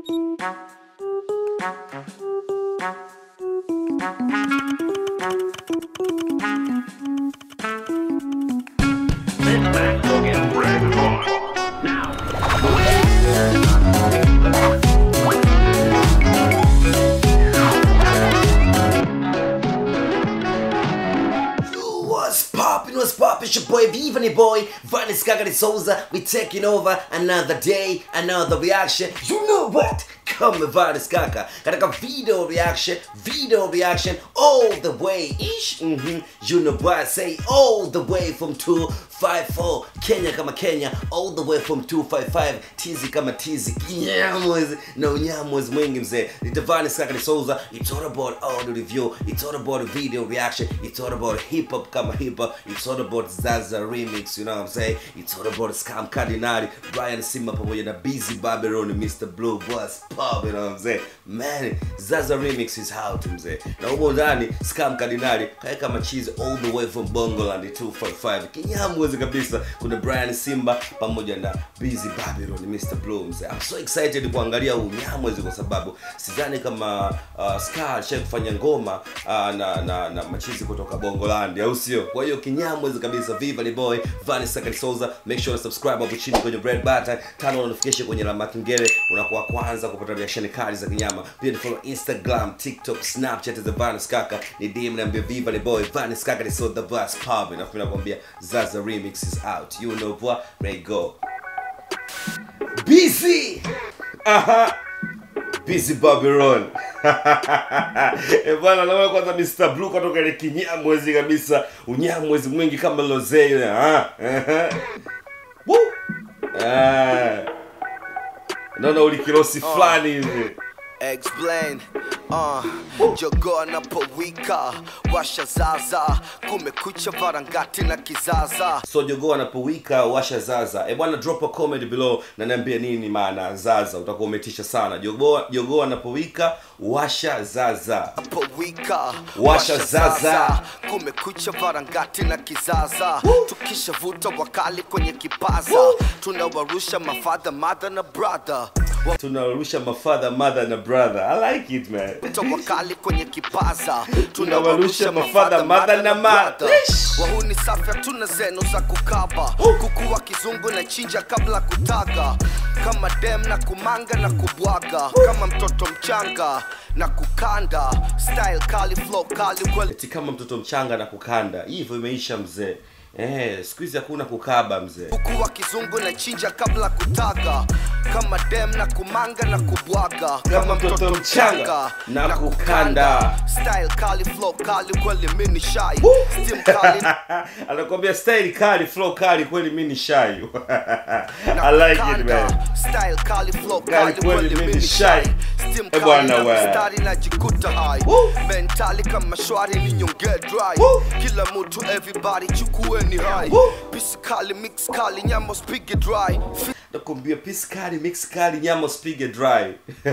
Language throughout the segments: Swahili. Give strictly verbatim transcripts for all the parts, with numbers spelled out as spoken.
What's pop? It's your boy Vivani boy Vanis Kaka Souza. We taking over another day, another reaction. You know what? Come with Vanis Kaka. Katika video reaction, video reaction all the way ish. Mm-hmm. You know what I say, all the way from two five four Kenya kama Kenya, all the way from two five five Tizi kama Tizi. Kinyamwezi na unyamwezi mwingi mzee. It's Vanis Kaka Souza. It's all about audio review. It's all about video reaction. It's all about hip hop kama hip hop. It's all about Zaza remix, you know what I'm saying? It's all about Scam Cardinali, Brian Simba pamoja na Busy Babylon, Mister Blue, what's pop, you know what I'm saying? Man, Zaza remix is out mzee. Na huko ndani Scam Cardinali kaeka machizi all the way from Bongoland two five five. Kinyamwezi kabisa kuna Brian Simba pamoja na Busy Babylon, Mister Blue mzee. I'm so excited kuangalia huu nyamwezi kwa sababu sidhani kama uh, Ska shake kufanya ngoma uh, na na na machizi kutoka Bongoland au sio? Kwa hiyo kinyamwezi kabisa. Vivani boy Vanis Kaka Souza. Make sure to subscribe hapo chini kwenye red button, turn on notification kwenye alama kengele, unakuwa kwanza kupata reaction kali za kinyama. Pia ni follow Instagram, TikTok, Snapchat za Vanis Kaka. Ni D M niambie Vivani boy Vanis Kaka Souza the best pub. Na mimi nakwambia Zaza remix is out. You know what? Ready go. Busy. Aha. Busy Babylon. E bwana naona kwanza Mister Blue kutoka ile kinyamwezi kabisa, unyamwezi mwingi kama Lozee ile. Ah. Woo! Ah. Naona ulikirosi fulani hivi. Explain, uh, jogo na powika, washa Zaza, kumekucha varangati na kizaza. So jogo anapowika washa Zaza. E bwana drop a comment below na niambie nini maana Zaza, utakuwa umetisha sana. Jogo jogo anapowika washa Zaza. Powika washa Zaza, kumekucha varangati na kizaza. Tukishavuta wakali kwenye kipaza, tunawarusha mafadha mother na brother. Tunarusha mafadha mother na brother. I like it man. Wakali kwenye kipaza, tunawarusha mafadha mother na mother. Wahuni safi tuna zeno za kukaba. Kuku wa kizungu na chinja kabla kutaga. Kama dem na kumanga na kubwaga. Kama mtoto mchanga na kukanda. Style kali flow kali kweli. Eti kama mtoto mchanga na kukanda. Hivyo imeisha mzee. Eh, siku hizi hakuna kukaba mzee. Kuku wa kizungu na chinja kabla kutaga. Kama dem na kumanga na kubwaga. Kama mtoto mchanga na kukanda. Style kali flow kali kweli mini shy. Steam kali. Anakuambia style kali flow kali kweli mini shy. I like it man. Style kali flow kali kweli mini shy. Steam kali na stari na jikuta high. Mentali kama shwari ni nyonge dry. Kila mtu everybody chukue ni high. Pisi kali mix kali nyama spige dry. Nakuambia pisi kali mix kali nyama spige dry.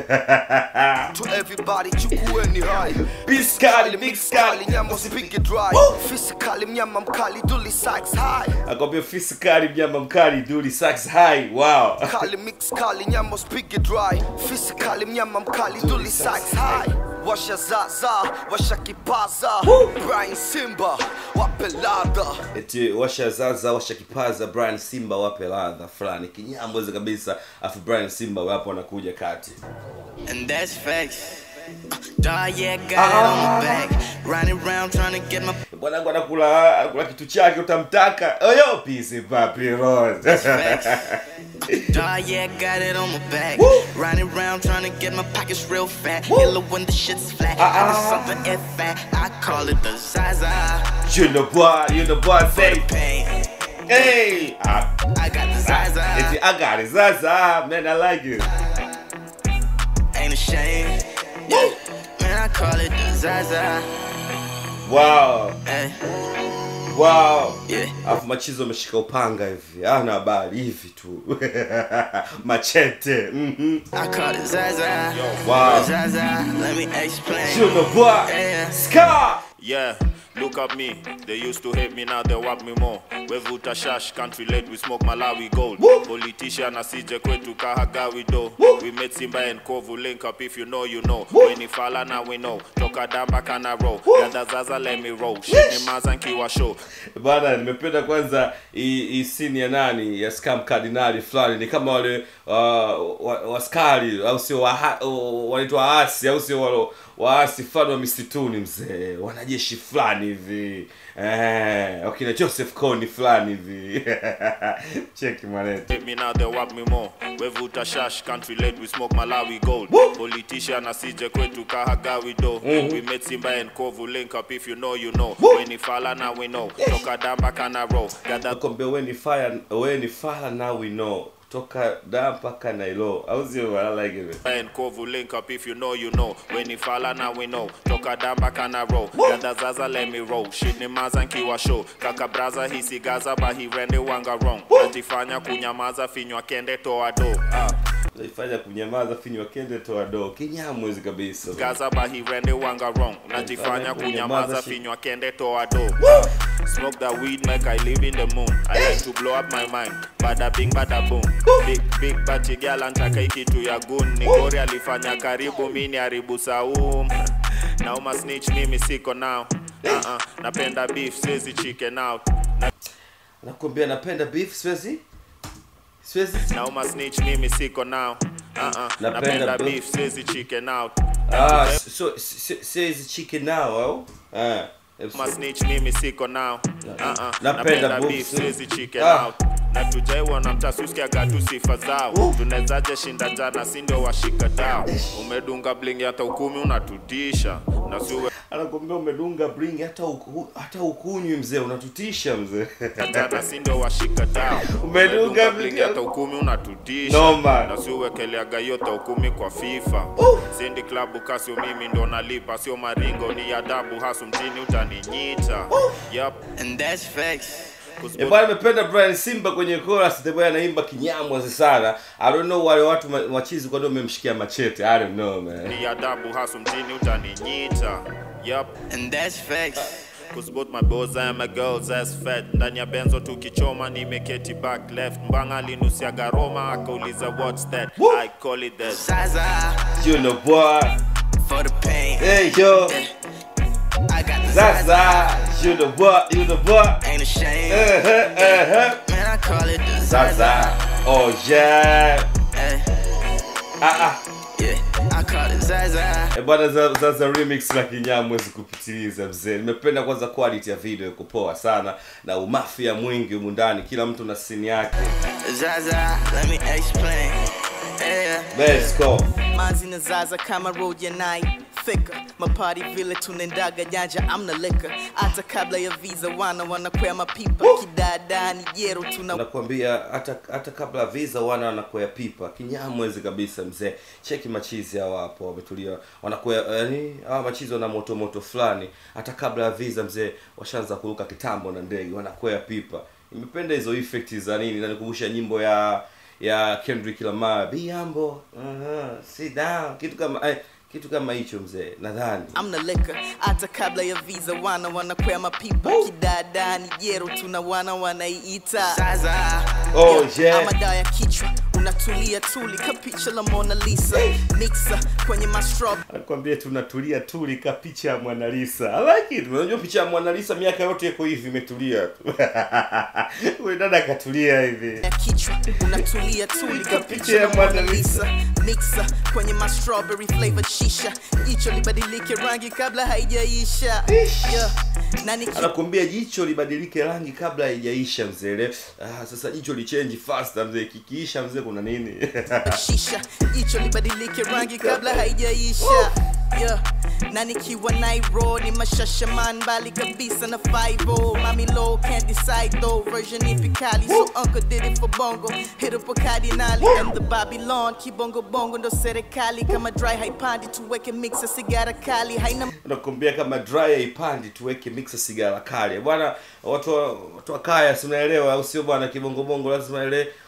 To everybody chukue ni high. Pisi kali mix kali nyama spige dry. Fisi kali nyama mkali duli sax high. Nakuambia fisi kali nyama mkali duli sax high. Wow. Kali mix kali nyama spige dry. Fisi kali nyama mkali duli sax high. Washa Zaza, washa kipaza. Brian Simba, wape ladha. Eti washa Zaza, washa kipaza. Brian Simba wape ladha fulani. Kinyamwezi kabisa. Afu Brian Simba wapo wanakuja kati. And that's facts. Dog yeah got it on my back. Running around trying to get my. Bwana wangu anakula anakula kitu chake utamtaka. Oyo Busy Babylon. That's facts. Dog yeah got it on my back. Running around trying to get my pockets real fat. Yellow when the shit's flat. I got something F fat. I call it the Zaza. You know what? You know what? Say. Hey. I, I got the Zaza. I got it Zaza. Man, I like it. Ain't ashamed. Yeah. Man, I call it the Zaza. Wow. Hey. Wow. Yeah. Afu machizo ameshika upanga hivi. Hana habari hivi tu. Machete. Mhm. I call it Zaza. Wow. Zaza, let me explain. You know what? Yeah. Ska. Yeah, Look at me, they used to hate me, now they want me more. Wevuta shash, can't relate, we smoke Malawi gold. Woo! Politician asije kwetu kahagawi do. Woo! We made Simba and Kovu link up, if you know, you know. Woo! When ifala now we know, toka damba kana roll. Gada zaza let me roll, shit ni mazanki wa show. Bana, nimependa kwanza hii scene ya nani, ya Scam Cardinali fulani. Ni kama wale uh, waskari, au sio wanaitwa waasi, au sio wale waasi fulani wa misituni mzee. Wanajeshi fulani hivi. Eh, wakina Joseph Kony fulani hivi. Check maneto. Hate me now they want me more. Wevuta shash, can't relate, we smoke Malawi gold. Woo! Politician asije kwetu kahagawi do. Mm-hmm. We made Simba and Kovu link up, if you know, you know. Woo! When ifala now we know, yes. Toka damba kana roll. Gada kombe when ifala when ifala now we know. Toka damba kana ilo. Au sio? I like it. And Kovu link up, if you know, you know. When ifala now we know, toka damba kana roll. Gada zaza let me roll, shit ni mazanki wa show. Kaka braza hisi gaza bahi rende wanga wrong. Najifanya kunyamaza finywa kende toa do. Ah. Najifanya kunyamaza finywa kende toa do. Kinyamwezi kabisa. Gaza bahi rende wanga wrong. Najifanya kunyamaza finywa kende toa do. Smoke that weed, make I live in the moon. I like to blow up my mind. Bada bing, bada boom. Big, big, bachi girl antaka ikitu ya gun. Nigori alifanya karibu, mini haribu saum. Now ma snitch mimi siko now. Uh-uh, napenda beef, siwezi chicken out. Nakwambia napenda beef, siwezi? Siwezi? Now ma snitch mimi siko now. Uh-uh, napenda beef, siwezi chicken out. Ah, so siwezi chicken now, oh? Ah. Ma snitch mimi siko now. Uh-uh, napenda beef, siwezi chicken out. Na tujaiwa na mtasusikia gatu sifa zao. Tunezaje shinda jana sindo washika dao. Umedunga bling hata ukumi unatutisha. Na siwe anakuambia umedunga bling hata uku, hata ukunywi mzee unatutisha mzee. Jana sindo washika dao. Umedunga bling hata ukumi unatutisha. No man. Na siwe kelea yota ukumi kwa FIFA. Sendi klabu kasio mimi ndo nalipa, sio maringo ni adabu hasu mjini utaninyita. Yup, and that's facts. E bwana nimependa Brian Simba kwenye chorus, the boy anaimba kinyamwa sana. I don't know wale watu wachizi kwa ndio wamemshikia machete. I don't know man. Ni adabu hasu mjini utaninyita. Yup, and that's facts. Cause both my boys and my girls as fat. Ndani ya benzo tukichoma nimeketi back left. Mbanga linusia garoma akauliza what's that. Woo! I call it that Zaza. You know boy. For the pain. Hey yo. Yeah. I got the Zaza. Zaza. You the boy, you the boy. Ain't ashamed. Uh-huh, uh-huh. Man, I call it the Zaza. Zaza. Oh yeah. Hey. Ah ah. Yeah, I call it Zaza. E bwana Zaza remix la kinyamwezi kupitiliza mzee. Nimependa kwanza quality ya video iko poa sana na umafia mwingi humu ndani, kila mtu na scene yake. Zaza, let me explain. Yeah. Let's go. Manzi na Zaza kama road ya night. Thicker, mapari vile tunendaga janja amna liquor. Hata kabla ya visa wana wanakwea mapipa. Kidada ni jero tuna nakwambia hata hata kabla visa wana wanakwea pipa. Kinyamwezi kabisa mzee. Cheki machizi hawa hapo wametulia. Wanakwea yani hawa machizi wana moto moto fulani. Hata kabla ya visa mzee washaanza kuruka kitambo na ndege wanakwea pipa. Nimependa hizo effects za nini na nikumbusha nyimbo ya ya Kendrick Lamar, Be Humble, uh-huh, sit down, kitu kama ay, kitu kama hicho mzee nadhani. I'm the liquor, hata kabla ya visa wana wanakwea mapipa. Kidada ni jero tuna wana wanaiita Zaza. Oh yeah. Amada ya kichwa unatulia tuli kapicha la Mona Lisa. Mixer kwenye mastrob. Anakuambia tunatulia tuli kapicha ya Mona Lisa. I like it. Unajua picha ya Mona Lisa miaka yote iko hivi imetulia tu. Wewe dada katulia hivi. Ya kichwa unatulia tuli kapicha ya Mona Lisa. Mixer kwenye ma strawberry flavored shisha. Jicho libadilike rangi kabla haijaisha. Yeah. Nani anakuambia jicho libadilike rangi kabla haijaisha mzee. Ah, sasa jicho li change faster mzee, kikiisha mzee kuna nini? Shisha, jicho libadilike rangi kabla haijaisha. Yeah. Na nikiwa Nairo ni mashasha man bali kabisa na five oh. Mami low can't decide though, version ipi kali. So uncle did it for bongo, hit up a Cardinali. And the Babylon, kibongo bongo ndo serikali. Kama dry haipandi tuweke mixa sigara kali. Haina nakwambia kama dry haipandi tuweke mixa sigara kali. Bwana watu watu wakaya si unaelewa au sio bwana, kibongo bongo lazima ile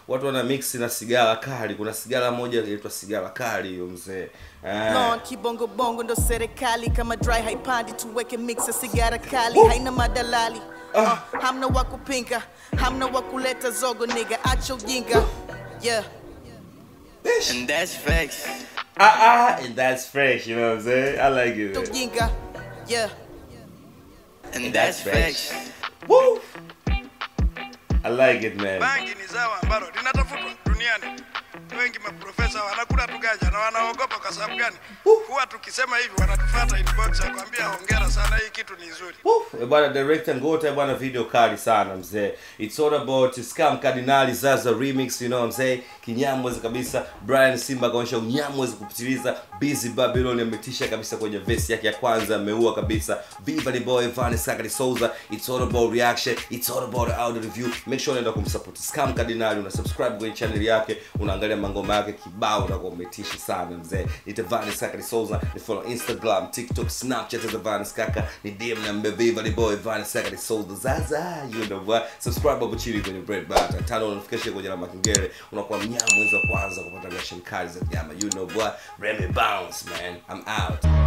watu wana mix na sigara kali. Kuna sigara moja inaitwa sigara kali hiyo mzee. Lon kibongo bongo ndo serikali kama dry haipandi tuweke mix ya sigara kali. Woo. Haina madalali. Uh, hamna wa kupinga, hamna wa kuleta zogo nigga, acha ujinga. Yeah. And that's facts. Ah ah, and that's fresh, you know what I'm saying? I like it. Ujinga. Yeah. And, and that's, that's facts. Woo! I like it, man. Bangi ni zao ambalo linatafutwa duniani. Wengi maprofesa wanakula tugaja na wanaogopa kwa sababu gani? Huwa tukisema hivi wanatufuata inbox ya kuambia hongera sana, hii kitu ni nzuri. Eh bwana director Ngota bwana, video kali sana mzee. It's all about Scam Cardinali Zaza remix, you know what I'm saying? Kinyamwezi kabisa. Brian Simba kaonyesha unyamwezi kupitiliza. Busy Babylon ametisha kabisa kwenye verse yake ya kwanza, ameua kabisa. Viva the boy Vanessa Kali Souza. It's all about reaction. It's all about audio review. Make sure unaenda kumsupport Scam Cardinali, una subscribe kwenye channel yake, unaangalia mangoma yake kibao na kumetisha sana mzee. Ni Vanessa Kali Souza, ni follow Instagram, TikTok, Snapchat as Vanessa Kaka, ni D M na Viva the boy Vanessa Kali Souza Zaza, you know what? Subscribe hapo chini kwenye bread button, turn on notification kwenye alama kengele, unakuwa mnyama mwezi wa kwanza kupata reaction kali za nyama, you know what? Remy Bounce man, I'm out.